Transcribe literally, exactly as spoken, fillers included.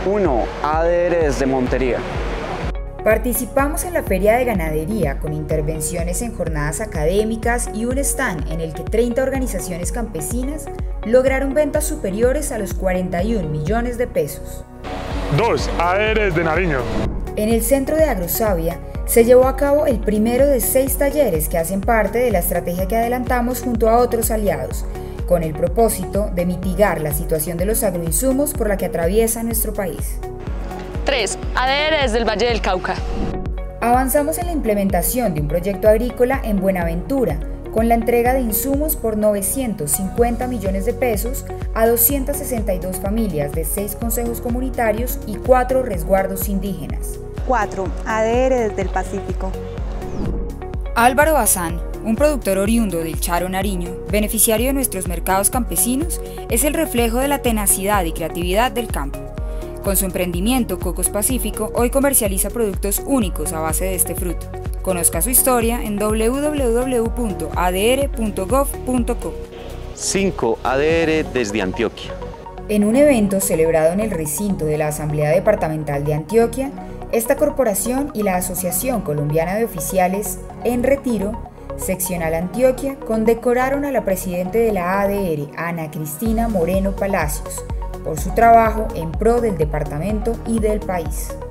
uno. A D R desde Montería. Participamos en la Feria de Ganadería con intervenciones en jornadas académicas y un stand en el que treinta organizaciones campesinas lograron ventas superiores a los cuarenta y un millones de pesos. dos. A D R desde Nariño. En el Centro de Agrosavia se llevó a cabo el primero de seis talleres que hacen parte de la estrategia que adelantamos junto a otros aliados, con el propósito de mitigar la situación de los agroinsumos por la que atraviesa nuestro país. tres. A D R desde el Valle del Cauca. Avanzamos en la implementación de un proyecto agrícola en Buenaventura, con la entrega de insumos por novecientos cincuenta millones de pesos a doscientas sesenta y dos familias de seis consejos comunitarios y cuatro resguardos indígenas. cuatro. A D R desde el Pacífico. Álvaro Bazán, un productor oriundo del Charo, Nariño, beneficiario de nuestros mercados campesinos, es el reflejo de la tenacidad y creatividad del campo. Con su emprendimiento Cocos Pacífico, hoy comercializa productos únicos a base de este fruto. Conozca su historia en w w w punto a d r punto gov punto co. cinco. A D R desde Antioquia. En un evento celebrado en el recinto de la Asamblea Departamental de Antioquia, esta corporación y la Asociación Colombiana de Oficiales en Retiro, Seccional Antioquia, condecoraron a la presidente de la A D R, Ana Cristina Moreno Palacios, por su trabajo en pro del departamento y del país.